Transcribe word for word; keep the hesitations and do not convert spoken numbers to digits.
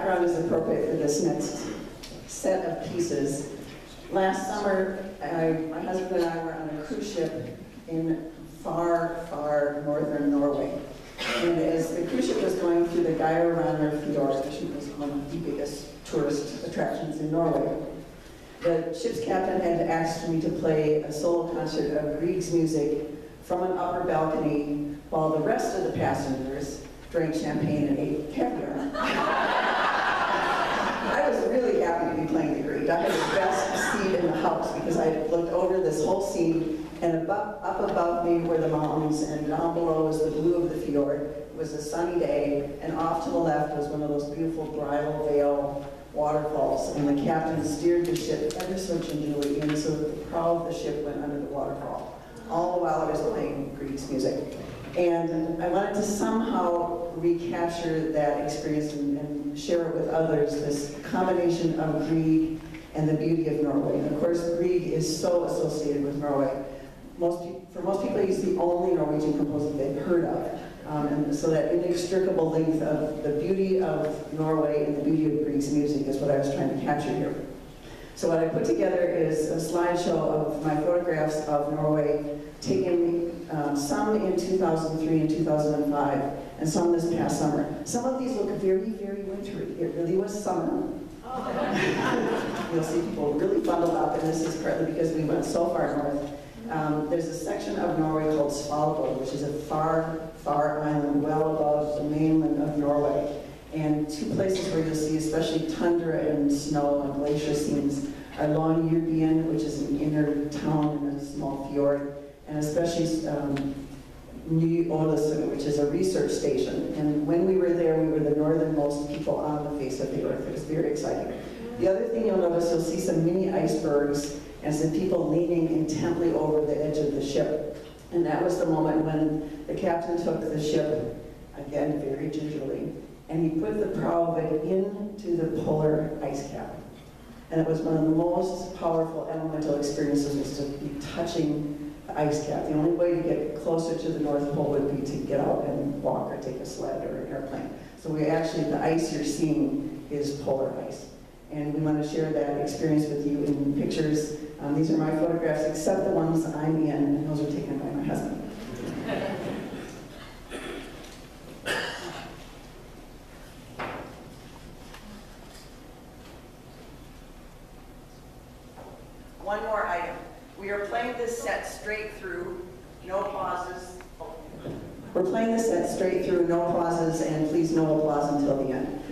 background is appropriate for this next set of pieces. Last summer, I, my husband and I were on a cruise ship in far, far northern Norway. And as the cruise ship was going through the Geiranger Fjord, which was one of the biggest tourist attractions in Norway, the ship's captain had asked me to play a solo concert of Grieg's music from an upper balcony while the rest of the passengers drank champagne and ate caviar. I was really happy to be playing the Grieg. I had the best seat in the house because I had looked over this whole scene, and above, up above me were the mountains, and down below was the blue of the fjord. It was a sunny day, and off to the left was one of those beautiful bridal veil waterfalls, and the captain steered the ship ever so gingerly in so that the prow of the ship went under the waterfall, all the while I was playing Grieg's music. And I wanted to somehow recapture that experience and, and share it with others, this combination of Grieg and the beauty of Norway. And of course, Grieg is so associated with Norway. Most, for most people, he's the only Norwegian composer they've heard of. Um, and so that inextricable link of the beauty of Norway and the beauty of Grieg's music is what I was trying to capture here. So what I put together is a slideshow of my photographs of Norway, taken um, some in two thousand three and two thousand five, and some this past summer. Some of these look very, very wintry. It really was summer. Oh. You'll see people really bundled up, and this is partly because we went so far north. Um, there's a section of Norway called Svalbard, which is a far, far island well above the mainland of Norway. And two places where you'll see especially tundra and snow and glacier scenes are Longyearbyen, which is an inner town in a small fjord, and especially um, Ny Ålesund, which is a research station. And when we were there, we were the northernmost people on the face of the earth. It was very exciting. The other thing you'll notice, you'll see some mini icebergs and some people leaning intently over the edge of the ship. And that was the moment when the captain took the ship, again very gingerly, and he put the prow of it into the polar ice cap. And it was one of the most powerful elemental experiences, was to be touching the ice cap. The only way to get closer to the North Pole would be to get out and walk or take a sled or an airplane. So we actually, the ice you're seeing is polar ice. And we want to share that experience with you in pictures. Um, these are my photographs, except the ones I'm in, and those are taken by my husband. One more item. We are playing this set straight through, no pauses. We're playing this set straight through, no pauses, and please no applause until the end.